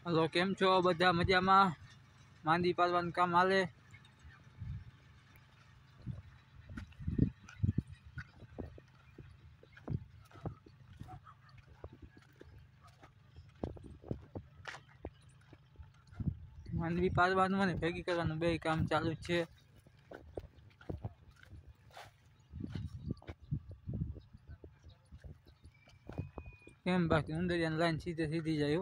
Hello, કેમ છો બધા? મજામાં? માંદી પાડવાનું કામ હાલે? માંડવી પાડવાનું અને ભેગી કરવાનું બે કામ ચાલુ જ છે. કેમ બાકી ઉંદરિયાની લાઈન સીધી જાય.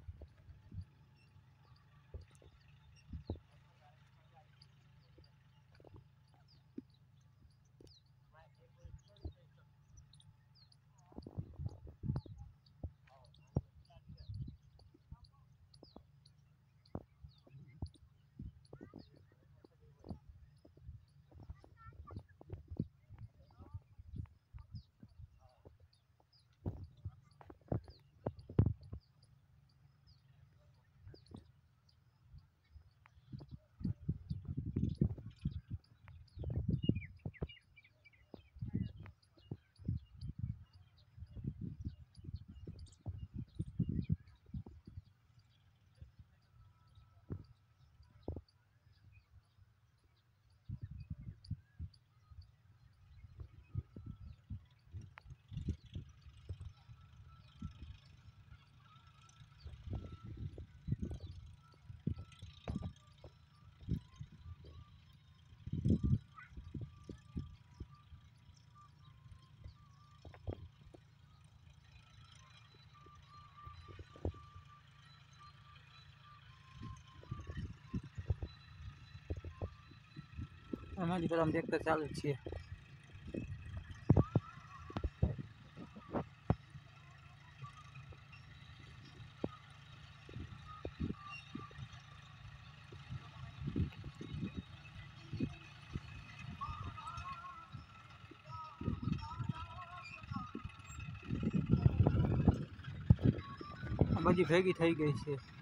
અમારી પર આમ ટ્રેક્ટર ચાલુ જ છે. આ બધી ભેગી થઈ ગઈ છે.